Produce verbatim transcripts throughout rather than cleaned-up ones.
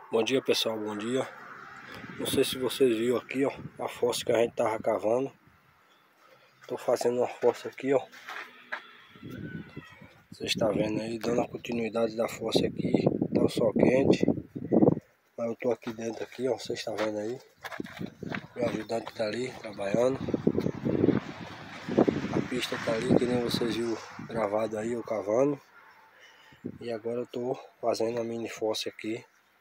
Bom dia, pessoal, bom dia. Não sei se vocês viram aqui, ó, a fossa que a gente tava cavando. Tô fazendo uma fossa aqui, ó. Vocês estão vendo aí, dando a continuidade da fossa aqui. Tá o sol quente, mas eu tô aqui dentro aqui, ó. Vocês estão vendo aí. Meu ajudante tá ali trabalhando. A pista tá ali, que nem vocês viram gravado aí, eu cavando. E agora eu tô fazendo a mini fossa aqui.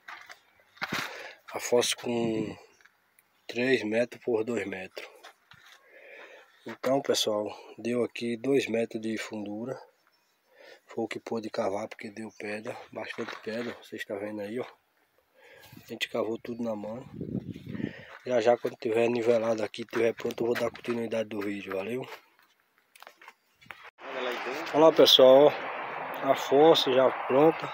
A fossa com três metros por dois metros. Então, pessoal, deu aqui dois metros de fundura. Foi o que pôde cavar, porque deu pedra, bastante pedra. Vocês estão vendo aí, ó. A gente cavou tudo na mão. Já já, quando tiver nivelado aqui, tiver pronto, eu vou dar continuidade do vídeo. Valeu? Olha lá, pessoal, ó. A fossa já pronta.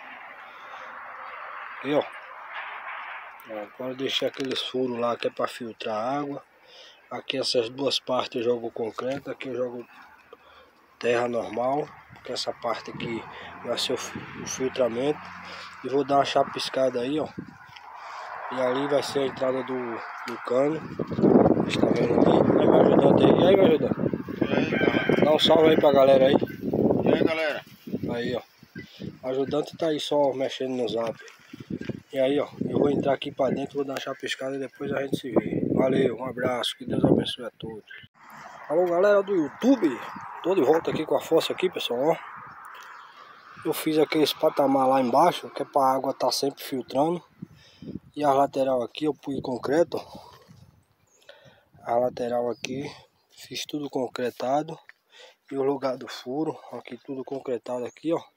Aqui, ó. Agora eu deixei aqueles furos lá que é para filtrar a água. Aqui essas duas partes eu jogo concreto, aqui eu jogo terra normal, que essa parte aqui vai ser o filtramento. E vou dar uma chapiscada aí, ó. E ali vai ser a entrada do, do cano. Você tá vendo ali? Vai me ajudando aí. E aí, me ajudando? E aí, dá um salve aí pra galera aí. e aí, galera? Aí, ó. O ajudante tá aí só mexendo no zap. E aí, ó, eu vou entrar aqui pra dentro, vou dar uma chapiscada e depois a gente se vê. Valeu, um abraço, que Deus abençoe a todos. Alô, galera do YouTube, tô de volta aqui com a fossa aqui, pessoal, ó. Eu fiz aqueles patamar lá embaixo, que é pra água tá sempre filtrando. E a lateral aqui eu pus concreto. A lateral aqui, fiz tudo concretado. E o lugar do furo, aqui tudo concretado aqui, ó.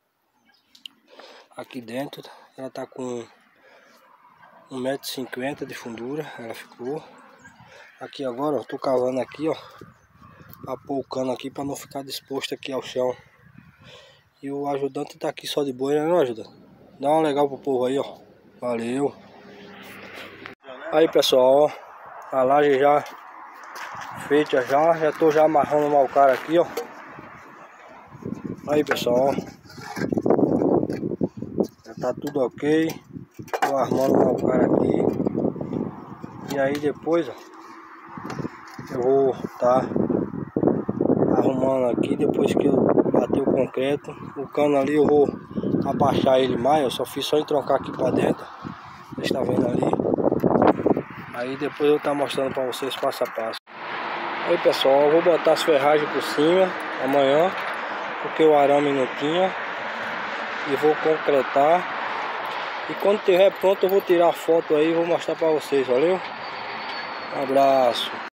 Aqui dentro, ela tá com um metro e cinquenta de fundura, ela ficou. Aqui agora, ó, tô cavando aqui, ó, a pôr o cano aqui para não ficar disposto aqui ao chão. E o ajudante tá aqui só de boa, né, não, ajudante? Dá uma legal pro povo aí, ó. Valeu. Aí, pessoal, ó, a laje já feita já, já tô já amarrando o malcara aqui, ó. Aí, pessoal, ó. Já tá tudo ok. Tô armando o malcara aqui. E aí depois, ó, eu vou tá arrumando aqui. Depois que eu bater o concreto, o cano ali eu vou abaixar ele mais. Eu só fiz só entroncar aqui pra dentro. Vocês estão vendo ali. Aí depois eu tá mostrando pra vocês passo a passo. Aí, pessoal, eu vou botar as ferragens por cima amanhã, porque o arame não tinha. E vou concretar. E quando tiver pronto eu vou tirar a foto aí e vou mostrar pra vocês, valeu? Um abraço.